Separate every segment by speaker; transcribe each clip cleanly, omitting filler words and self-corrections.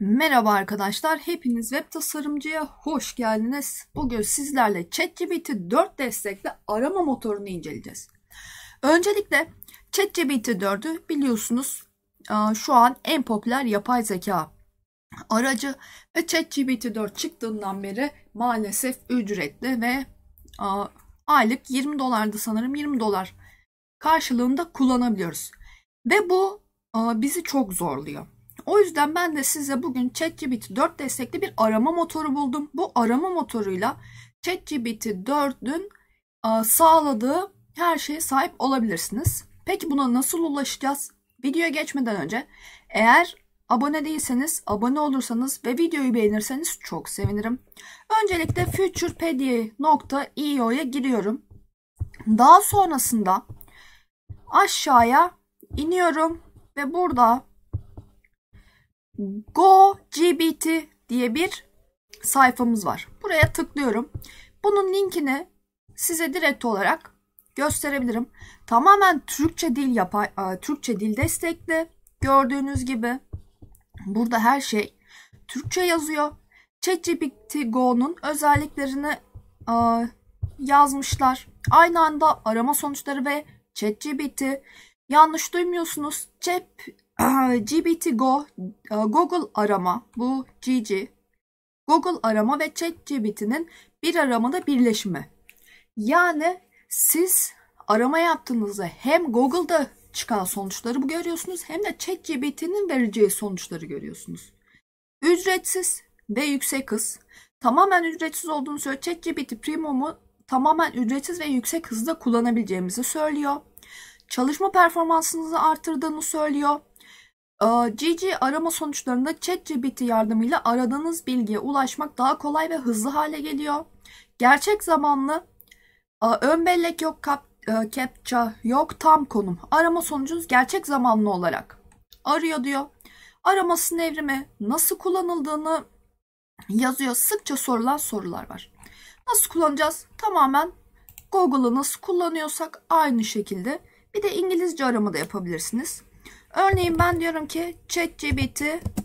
Speaker 1: Merhaba arkadaşlar, hepiniz web tasarımcıya hoş geldiniz. Bugün sizlerle ChatGPT 4 destekli arama motorunu inceleyeceğiz. Öncelikle ChatGPT 4'ü biliyorsunuz şu an en popüler yapay zeka aracı ve ChatGPT 4 çıktığından beri maalesef ücretli ve aylık 20 dolardı sanırım 20 dolar karşılığında kullanabiliyoruz. Ve bu bizi çok zorluyor. O yüzden ben de size bugün ChatGPT 4 destekli bir arama motoru buldum. Bu arama motoruyla ChatGPT 4'ün sağladığı her şeye sahip olabilirsiniz. Peki buna nasıl ulaşacağız? Videoya geçmeden önce eğer abone değilseniz, abone olursanız ve videoyu beğenirseniz çok sevinirim. Öncelikle futurepedia.io'ya giriyorum. Daha sonrasında aşağıya iniyorum ve burada GoGBT diye bir sayfamız var. Buraya tıklıyorum. Bunun linkini size direkt olarak gösterebilirim. Tamamen Türkçe dil destekli. Gördüğünüz gibi burada her şey Türkçe yazıyor. ChatGPT Go'nun özelliklerini yazmışlar. Aynı anda arama sonuçları ve ChatGPT, yanlış duymuyorsunuz, GPT Go, Google arama, bu Google arama ve ChatGPT'nin bir aramada birleşimi. Yani siz arama yaptığınızda hem Google'da çıkan sonuçları görüyorsunuz hem de ChatGPT'nin vereceği sonuçları görüyorsunuz. Ücretsiz ve yüksek hız. Tamamen ücretsiz olduğunu söylüyor. ChatGPT Premium'u tamamen ücretsiz ve yüksek hızda kullanabileceğimizi söylüyor. Çalışma performansınızı artırdığını söylüyor. arama sonuçlarında ChatGPT yardımıyla aradığınız bilgiye ulaşmak daha kolay ve hızlı hale geliyor. Gerçek zamanlı, ön bellek yok, captcha yok, tam konum. Arama sonucunuz gerçek zamanlı olarak arıyor diyor. Aramasının evrimi, nasıl kullanıldığını yazıyor. Sıkça sorulan sorular var. Nasıl kullanacağız? Tamamen Google'ı nasıl kullanıyorsak aynı şekilde. Bir de İngilizce arama da yapabilirsiniz. Örneğin ben diyorum ki ChatGPT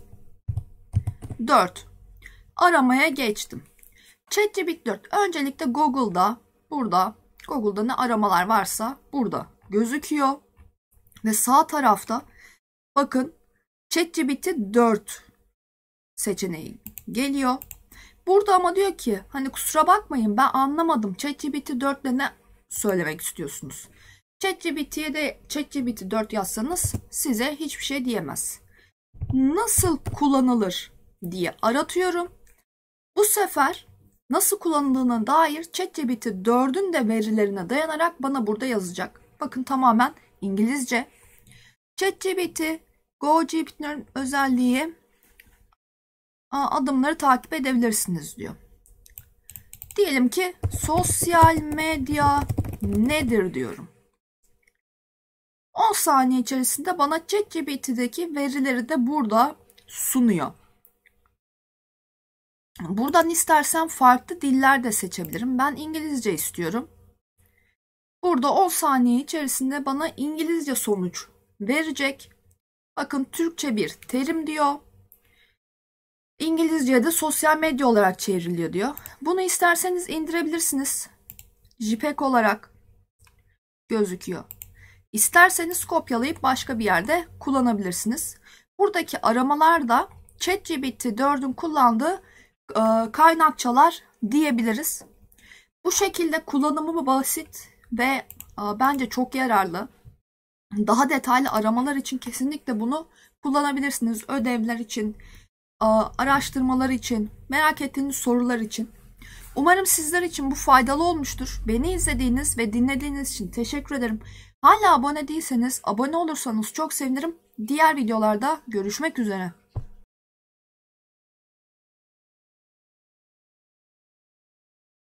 Speaker 1: 4 aramaya geçtim. ChatGPT 4 öncelikle Google'da ne aramalar varsa burada gözüküyor. Ve sağ tarafta bakın ChatGPT 4 seçeneği geliyor. Burada ama diyor ki hani kusura bakmayın ben anlamadım, ChatGPT 4 ile ne söylemek istiyorsunuz? ChatGPT'ye de ChatGPT 4 yazsanız size hiçbir şey diyemez. Nasıl kullanılır diye aratıyorum. Bu sefer nasıl kullanıldığına dair ChatGPT 4'ün de verilerine dayanarak bana burada yazacak. Bakın tamamen İngilizce. ChatGPT, GoGPT'nin özelliği, adımları takip edebilirsiniz diyor. Diyelim ki sosyal medya nedir diyorum. 10 saniye içerisinde bana ChatGPT'deki verileri de burada sunuyor. Buradan istersen farklı diller de seçebilirim. Ben İngilizce istiyorum. Burada 10 saniye içerisinde bana İngilizce sonuç verecek. Bakın Türkçe bir terim diyor. İngilizce'ye de sosyal medya olarak çevriliyor diyor. Bunu isterseniz indirebilirsiniz. JPEG olarak gözüküyor. İsterseniz kopyalayıp başka bir yerde kullanabilirsiniz. Buradaki aramalar da ChatGPT 4'ün kullandığı kaynakçalar diyebiliriz. Bu şekilde kullanımı basit ve bence çok yararlı. Daha detaylı aramalar için kesinlikle bunu kullanabilirsiniz. Ödevler için, araştırmalar için, merak ettiğiniz sorular için. Umarım sizler için bu faydalı olmuştur. Beni izlediğiniz ve dinlediğiniz için teşekkür ederim. Hala abone değilseniz abone olursanız çok sevinirim. Diğer videolarda görüşmek üzere.